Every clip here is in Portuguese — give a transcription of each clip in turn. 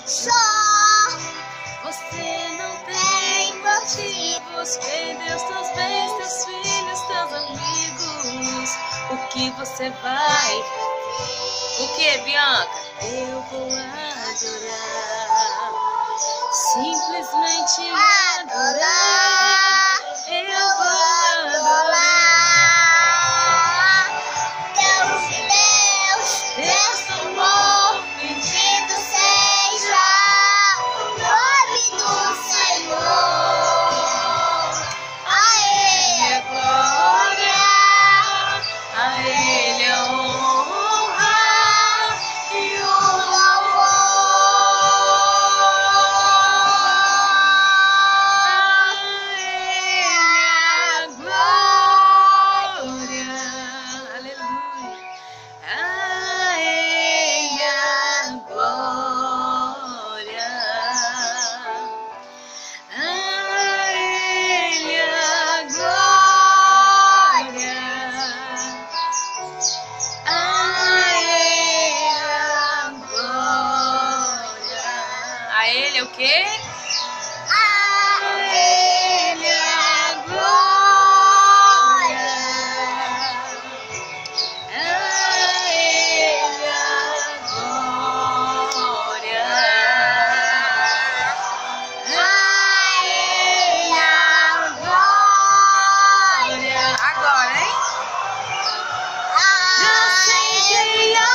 Só Você não tem motivos. Perdeu teus bens, teus filhos, teus amigos. O que você vai? O que, Bianca? Eu vou adorar. Simplesmente adorar. Eu vou adorar. Deus de Deus, Deus do amor, bendito seja o nome do Senhor. A Ele a glória, A Ele a honra e o louvor. A Ele a glória. Aleluia. A Ele a glória. A Ele a glória. A Ele a glória. A Ele é o quê? A Ele a glória. A Ele a glória. A Ele a glória. Agora, hein? A Ele a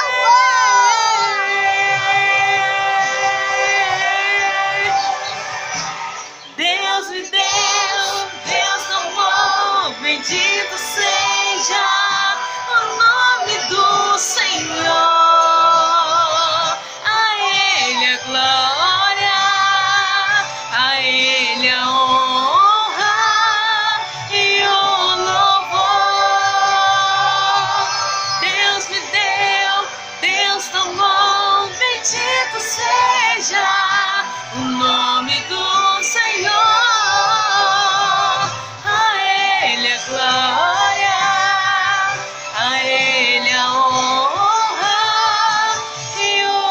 Deus me deu, Deus amou, bendito seja o nome do Senhor. A Ele a glória, a Ele a honra e o louvor. Deus me deu, Deus tomou, bendito seja o nome do Senhor. A Ele a glória, a Ele a honra e o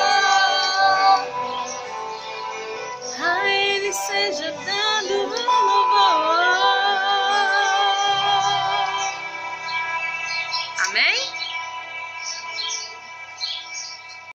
louvor. A Ele seja dado